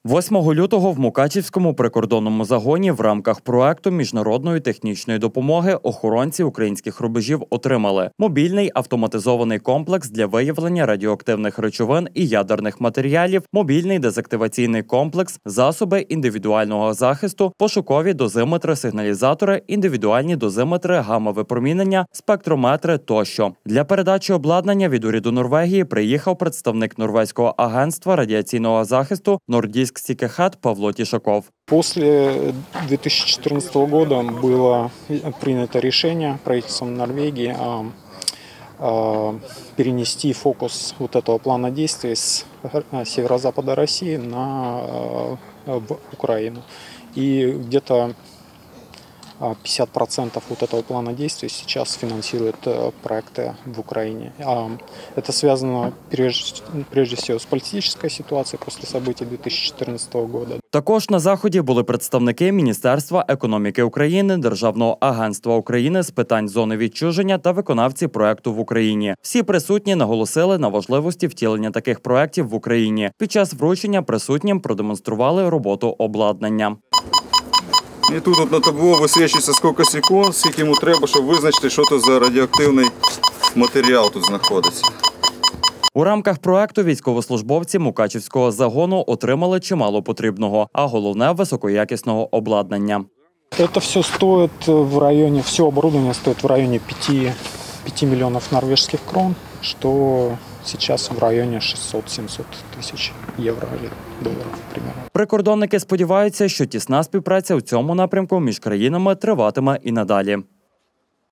8 лютого в Мукачівському прикордонному загоні в рамках проекту міжнародної технічної допомоги охоронці українських рубежів отримали мобільний автоматизований комплекс для виявлення радіоактивних речовин і ядерних матеріалів, мобільний дезактиваційний комплекс, засоби індивідуального захисту, пошукові дозиметри-сигналізатори, індивідуальні дозиметри гамма-випромінення, спектрометри тощо. Для передачі обладнання від уряду Норвегії приїхав представник Норвезького агентства радіаційного захисту «Нордійськ Сікехат» Павло Тишаков. После 2014 года было принято решение правительством Норвегии перенести фокус вот этого плана действий с северо-запада России в Украину. И где-то 50% вот этого плана действий сейчас финансируют проекты в Украине. Это связано прежде всего с политической ситуацией после событий 2014 года. Також на заході були представники Міністерства економіки України, Державного агентства України з питань зони відчуження та виконавці проекту в Україні. Всі присутні наголосили на важливості втілення таких проектів в Україні. Під час вручення присутнім продемонстрували роботу обладнання. І тут на табло висвічується скільки секунд, скільки йому треба, щоб визначити, що це за радіоактивний матеріал тут знаходиться. У рамках проекту військовослужбовці Мукачівського загону отримали чимало потрібного, а головне – високоякісного обладнання. Это все стоит в районе, все оборудование стоит в районе 5 миллионов норвежских крон, что сейчас в районе 600-700 тысяч евро или долларов примерно. Прикордонники сподіваються, що тісна співпраця у цьому напрямку між країнами триватиме і надалі.